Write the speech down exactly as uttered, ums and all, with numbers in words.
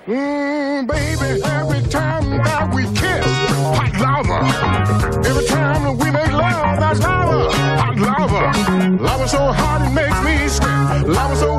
Mmm, baby, every time that we kiss, hot lava. Every time that we make love, that's lava. Hot lava. Lava so hot it makes me sweat. Lava so